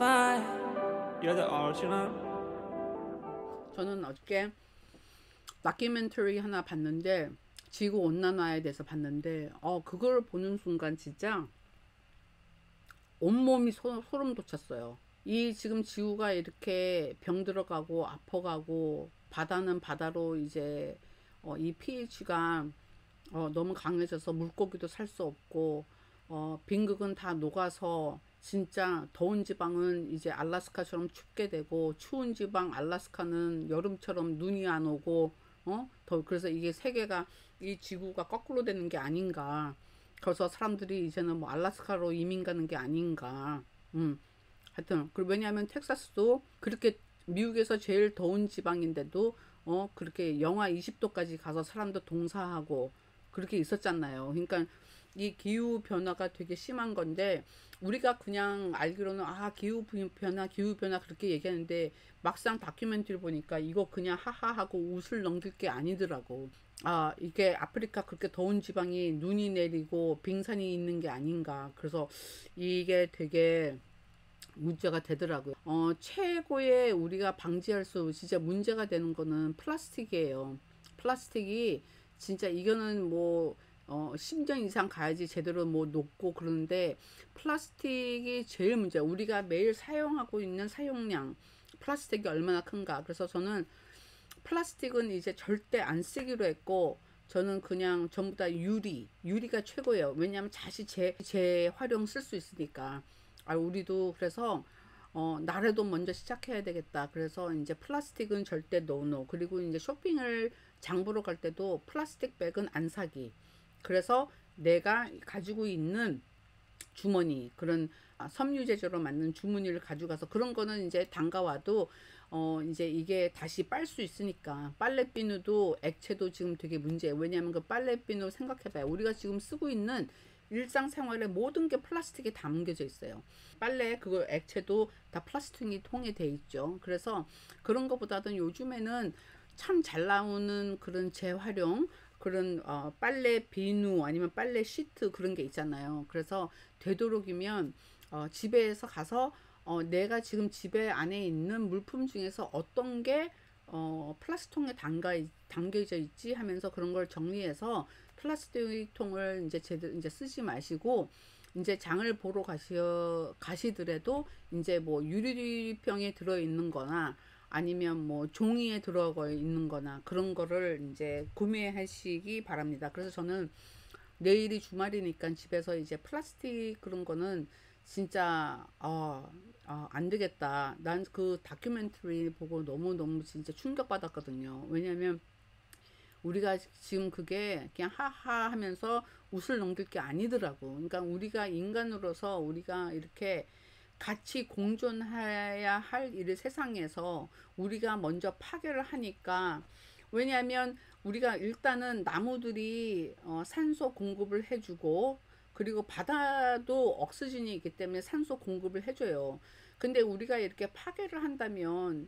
fire. You're the original. 저는 어저께 다큐멘터리 하나 봤는데 지구 온난화에 대해서 봤는데 그걸 보는 순간 진짜 온몸이 소름 돋쳤어요. 이 지금 지구가 이렇게 병들어가고 아파가고 바다는 바다로 이제 이 pH가 너무 강해져서 물고기도 살 수 없고 빙극은 다 녹아서 진짜 더운 지방은 이제 알라스카처럼 춥게 되고 추운 지방 알라스카는 여름처럼 눈이 안 오고 그래서 이게 세계가 이 지구가 거꾸로 되는 게 아닌가. 그래서 사람들이 이제는 뭐 알라스카로 이민 가는 게 아닌가. 하여튼 왜냐하면 텍사스도 그렇게 미국에서 제일 더운 지방인데도 그렇게 영하 20도까지 가서 사람들 동사하고 그렇게 있었잖아요. 그러니까 이 기후 변화가 되게 심한 건데 우리가 그냥 알기로는 기후 변화 그렇게 얘기하는데 막상 다큐멘터리 보니까 이거 그냥 하하하고 웃을 넘길 게 아니더라고. 이게 아프리카 그렇게 더운 지방이 눈이 내리고 빙산이 있는 게 아닌가. 그래서 이게 되게 문제가 되더라고요. 최고의 우리가 방지할 수 진짜 문제가 되는 거는 플라스틱이에요. 플라스틱이 진짜 이거는 뭐 10년 이상 가야지 제대로 뭐 녹고 그러는데 플라스틱이 제일 문제야. 우리가 매일 사용하고 있는 사용량 플라스틱이 얼마나 큰가. 그래서 저는 플라스틱은 이제 절대 안 쓰기로 했고 저는 그냥 전부 다 유리가 최고예요. 왜냐하면 다시 재활용 쓸 수 있으니까. 우리도 그래서 나라도 먼저 시작해야 되겠다. 그래서 이제 플라스틱은 절대 노노. 그리고 이제 쇼핑을 장보러 갈 때도 플라스틱 백은 안 사기. 그래서 내가 가지고 있는 주머니 그런 섬유 재료로 만든 주머니를 가져가서 그런 거는 이제 담가와도 이제 이게 다시 빨 수 있으니까. 빨래 비누도 액체도 지금 되게 문제예요. 왜냐하면 그 빨래 비누 생각해봐요. 우리가 지금 쓰고 있는 일상생활에 모든 게 플라스틱에 담겨져 있어요. 빨래 그거 액체도 다 플라스틱이 통에 돼 있죠. 그래서 그런 것보다는 요즘에는 참 잘 나오는 그런 재활용 그런 빨래 비누 아니면 빨래 시트 그런 게 있잖아요. 그래서 되도록이면 집에서 가서 내가 지금 집에 안에 있는 물품 중에서 어떤 게 플라스틱통에 담겨져 있지 하면서 그런 걸 정리해서 플라스틱 통을 이제 이제 쓰지 마시고 이제 장을 보러 가시더라도 이제 뭐 유리병에 들어 있는 거나 아니면 뭐 종이에 들어가 있는 거나 그런 거를 이제 구매하시기 바랍니다. 그래서 저는 내일이 주말이니까 집에서 이제 플라스틱 그런 거는 진짜 안 되겠다. 난 그 다큐멘터리 보고 너무너무 진짜 충격받았거든요. 왜냐면 우리가 지금 그게 그냥 하하 하면서 웃을 넘길 게 아니더라고. 그러니까 우리가 인간으로서 우리가 이렇게 같이 공존해야 할 일 세상에서 우리가 먼저 파괴를 하니까. 왜냐하면 우리가 일단은 나무들이 산소 공급을 해주고 그리고 바다도 억시전이 있기 때문에 산소 공급을 해줘요. 근데 우리가 이렇게 파괴를 한다면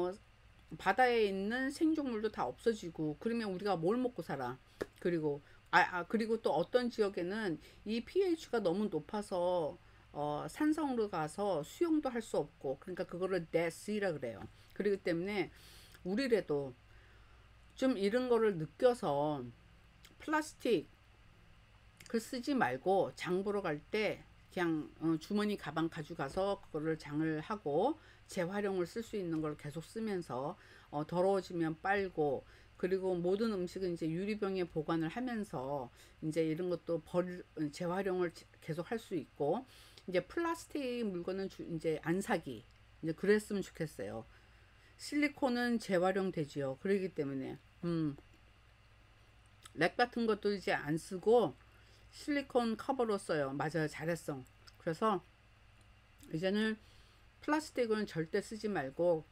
바다에 있는 생존물도 다 없어지고 그러면 우리가 뭘 먹고 살아. 그리고 그리고 또 어떤 지역에는 이 pH가 너무 높아서 산성으로 가서 수영도 할 수 없고 그러니까 그거를 death이라 그래요. 그렇기 때문에 우리라도 좀 이런 거를 느껴서 플라스틱 그 쓰지 말고 장 보러 갈 때 그냥 주머니 가방 가져가서 그거를 장을 하고 재활용을 쓸 수 있는 걸 계속 쓰면서 더러워지면 빨고 그리고 모든 음식은 이제 유리병에 보관을 하면서 이제 이런 것도 재활용을 계속 할 수 있고 이제 플라스틱 물건은 이제 안 사기 이제 그랬으면 좋겠어요. 실리콘은 재활용 되지요. 그러기 때문에 랩 같은 것도 이제 안 쓰고 실리콘 커버로 써요. 맞아요. 잘했어. 그래서 이제는 플라스틱은 절대 쓰지 말고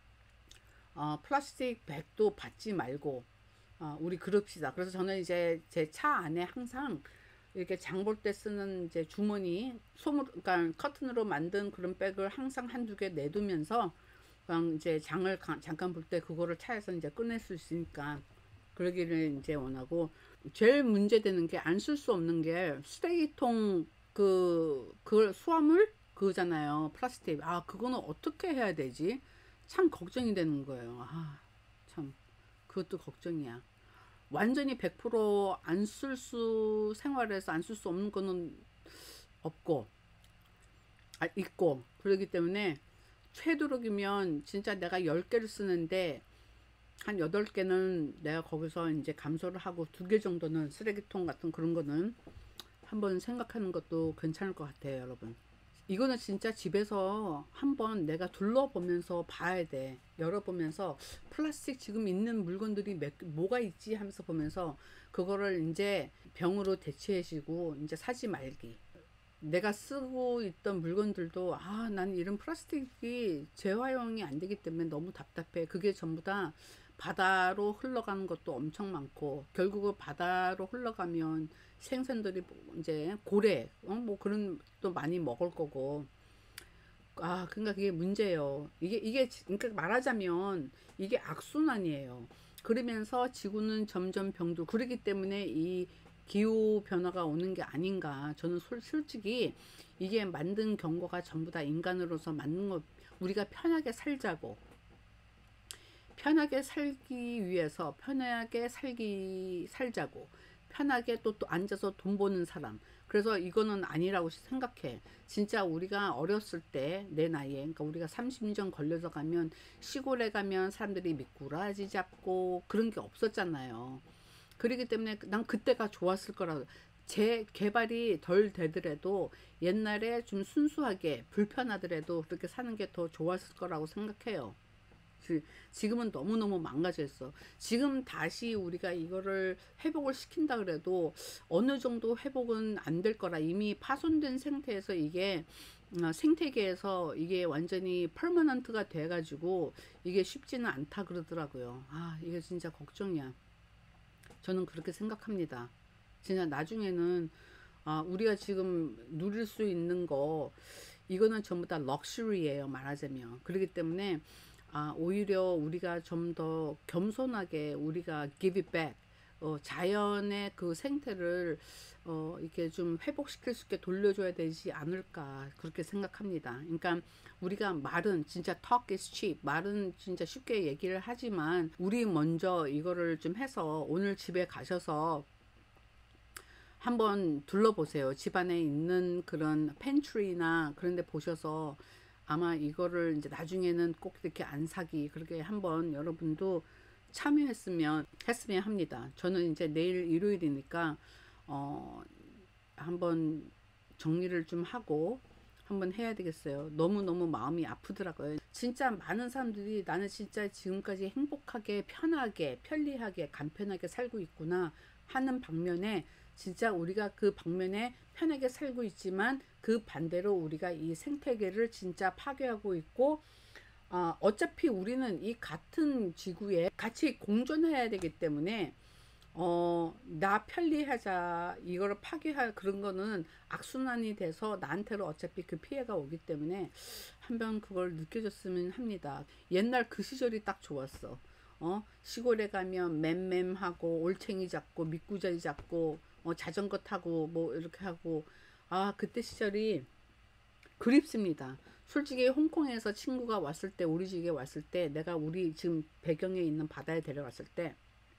플라스틱 백도 받지 말고 우리 그럽시다. 그래서 저는 이제 제 차 안에 항상 이렇게 장 볼 때 쓰는 이제 주머니 그러니까 커튼으로 만든 그런 백을 항상 한두 개 내두면서 그냥 이제 장을 잠깐 볼 때 그거를 차에서 이제 꺼낼 수 있으니까 그러기를 이제 원하고. 제일 문제되는 게 안 쓸 수 없는 게 쓰레기통 그걸 수화물 그거잖아요. 플라스틱. 아, 그거는 어떻게 해야 되지? 참 걱정이 되는 거예요. 아, 참. 그것도 걱정이야. 완전히 100%안 쓸 수, 생활에서 안 쓸 수 없는 거는 없고, 있고. 그러기 때문에 되도록이면 진짜 내가 10개를 쓰는데, 한 8개는 내가 거기서 이제 감소를 하고 2개 정도는 쓰레기통 같은 그런 거는 한번 생각하는 것도 괜찮을 것 같아요, 여러분. 이거는 진짜 집에서 한번 내가 둘러보면서 봐야 돼. 열어보면서 플라스틱 지금 있는 물건들이 뭐가 있지 하면서 보면서 그거를 이제 병으로 대체하시고 이제 사지 말기. 내가 쓰고 있던 물건들도 아, 난 이런 플라스틱이 재활용이 안 되기 때문에 너무 답답해. 그게 전부 다 바다로 흘러가는 것도 엄청 많고 결국은 바다로 흘러가면 생선들이 이제 고래 뭐 그런 또 많이 먹을 거고 아 그러니까 그게 문제예요. 이게 그러니까 말하자면 이게 악순환이에요. 그러면서 지구는 점점 병들 그러기 때문에 이 기후 변화가 오는 게 아닌가. 저는 솔직히 이게 만든 경고가 전부 다 인간으로서 만든 거 우리가 편하게 살자고 편하게 살기 위해서 편하게 살자고 편하게 또 앉아서 돈 버는 사람 그래서 이거는 아니라고 생각해. 진짜 우리가 어렸을 때 내 나이에 그러니까 우리가 30년 걸려서 가면 시골에 가면 사람들이 미꾸라지 잡고 그런 게 없었잖아요. 그렇기 때문에 난 그때가 좋았을 거라고 재개발이 덜 되더라도 옛날에 좀 순수하게 불편하더라도 그렇게 사는 게 더 좋았을 거라고 생각해요. 지금은 너무너무 망가져 있어. 지금 다시 우리가 이거를 회복을 시킨다 그래도 어느 정도 회복은 안 될 거라. 이미 파손된 상태에서 이게 생태계에서 이게 완전히 퍼머넌트가 돼가지고 이게 쉽지는 않다 그러더라고요. 아, 이게 진짜 걱정이야. 저는 그렇게 생각합니다. 진짜 나중에는 우리가 지금 누릴 수 있는 거 이거는 전부 다 럭셔리예요 말하자면. 그렇기 때문에 오히려 우리가 좀 더 겸손하게 우리가 give it back 자연의 그 생태를 이렇게 좀 회복시킬 수 있게 돌려줘야 되지 않을까 그렇게 생각합니다. 그러니까 우리가 말은 진짜 talk is cheap 말은 진짜 쉽게 얘기를 하지만 우리 먼저 이거를 좀 해서 오늘 집에 가셔서 한번 둘러보세요. 집안에 있는 그런 팬트리나 그런 데 보셔서 아마 이거를 이제 나중에는 꼭 이렇게 안 사기 그렇게 한번 여러분도 참여했으면 합니다. 저는 이제 내일 일요일이니까 한번 정리를 좀 하고 한번 해야 되겠어요. 너무너무 마음이 아프더라고요. 진짜 많은 사람들이 나는 진짜 지금까지 행복하게 편하게 편리하게 간편하게 살고 있구나 하는 방면에 진짜 우리가 그 방면에 편하게 살고 있지만 그 반대로 우리가 이 생태계를 진짜 파괴하고 있고 어차피 우리는 이 같은 지구에 같이 공존해야 되기 때문에 나 편리하자 이거를 파괴할 그런 거는 악순환이 돼서 나한테로 어차피 그 피해가 오기 때문에 한번 그걸 느껴졌으면 합니다. 옛날 그 시절이 딱 좋았어. 시골에 가면 맴맴하고 올챙이 잡고 미꾸자리 잡고 자전거 타고 뭐 이렇게 하고 그때 시절이 그립습니다. 솔직히 홍콩에서 친구가 왔을 때 우리 집에 왔을 때 내가 우리 지금 배경에 있는 바다에 데려갔을 때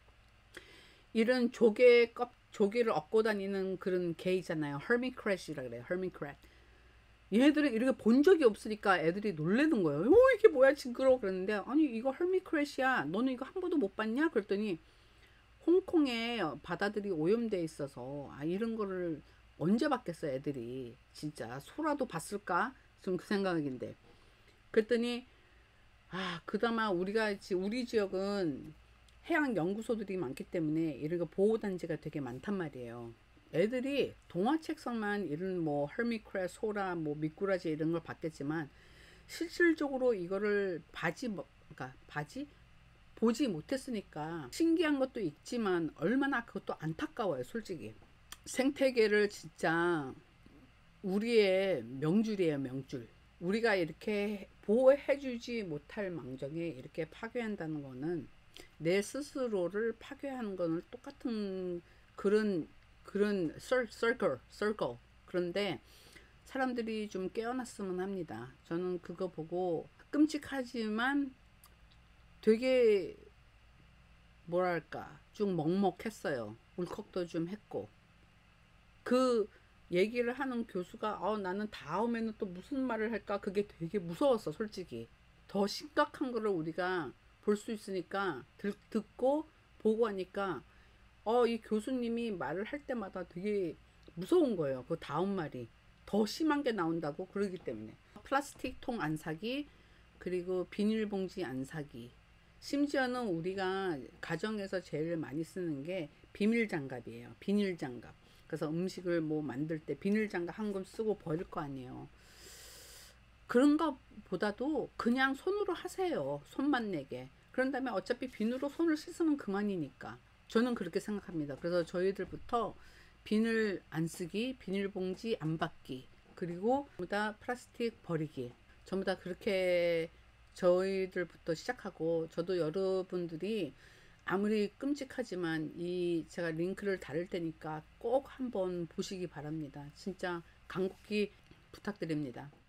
이런 조개를 얻고 다니는 그런 개 있잖아요. 허미크랩이라 그래요. 허미크랩. 얘네들은 이렇게 본 적이 없으니까 애들이 놀래는 거예요. 이게 뭐야 징그러워 그랬는데 아니 이거 허미크랩이야. 너는 이거 한 번도 못 봤냐? 그랬더니 홍콩에 바다들이 오염돼 있어서 이런 거를 언제 봤겠어 애들이 진짜 소라도 봤을까 좀 그 생각인데 그랬더니 그나마 우리 지역은 해양 연구소들이 많기 때문에 이런 거 보호 단지가 되게 많단 말이에요. 애들이 동화책상만 이런 뭐 허미크랩 소라 뭐 미꾸라지 이런 걸 봤겠지만 실질적으로 이거를 그러니까 보지 못했으니까 신기한 것도 있지만 얼마나 그것도 안타까워요 솔직히. 생태계를 진짜 우리의 명줄이에요 명줄. 우리가 이렇게 보호해주지 못할 망정에 이렇게 파괴한다는 거는 내 스스로를 파괴하는 거는 똑같은 그런 circle 그런데 사람들이 좀 깨어났으면 합니다. 저는 그거 보고 끔찍하지만 되게 뭐랄까 좀 먹먹했어요. 울컥도 좀 했고. 그 얘기를 하는 교수가 나는 다음에는 또 무슨 말을 할까 그게 되게 무서웠어 솔직히. 더 심각한 거를 우리가 볼 수 있으니까 듣고 보고 하니까 이 교수님이 말을 할 때마다 되게 무서운 거예요. 그 다음 말이 더 심한 게 나온다고. 그러기 때문에 플라스틱 통 안 사기, 그리고 비닐봉지 안 사기, 심지어는 우리가 가정에서 제일 많이 쓰는 게 비닐 장갑이에요. 비닐 장갑. 그래서 음식을 뭐 만들 때 비닐 장갑 한 건 쓰고 버릴 거 아니에요. 그런 것보다도 그냥 손으로 하세요. 손만 내게. 그런 다음에 어차피 비누로 손을 씻으면 그만이니까. 저는 그렇게 생각합니다. 그래서 저희들부터 비닐 안 쓰기, 비닐봉지 안 받기, 그리고 전부 다 플라스틱 버리기. 전부 다 그렇게 저희들부터 시작하고, 저도 여러분들이 아무리 끔찍하지만 이 제가 링크를 달을 테니까 꼭 한번 보시기 바랍니다. 진짜 간곡히 부탁드립니다.